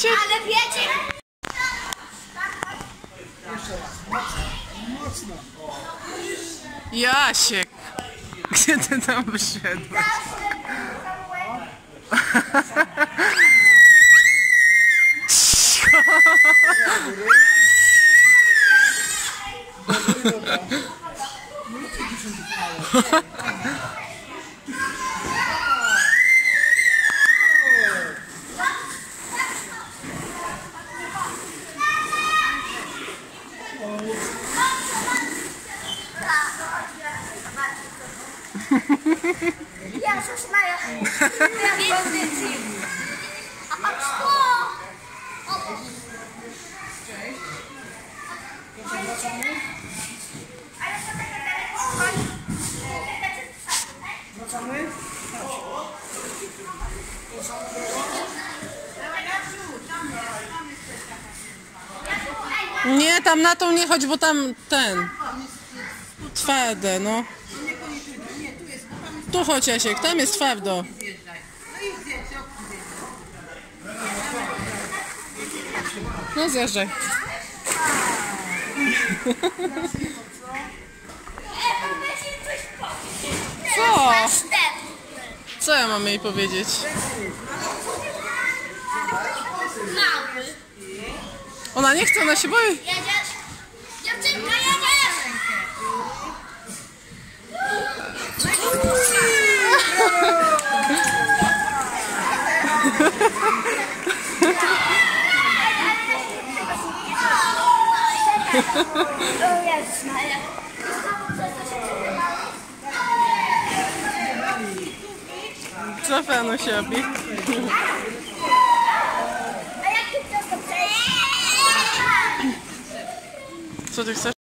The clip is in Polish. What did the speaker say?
wiecie? Ale wiecie? Mocno. Jasiek, gdzie ty tam wyszedłeś? Jezus Maria. A co? Wracamy? Nie, tam na tą nie chodź, bo tam ten. Twarde, no. Tu chodź, Jasiek, tam jest twardo. No zjeżdżaj. Co? Co ja mam jej powiedzieć? Ona nie chce, ona się boi. Jedziesz? Dziewczynka, jedziesz! O Jezus Maria. Co Fenu się robi? A jak ty chcesz to przejść? Co ty chcesz?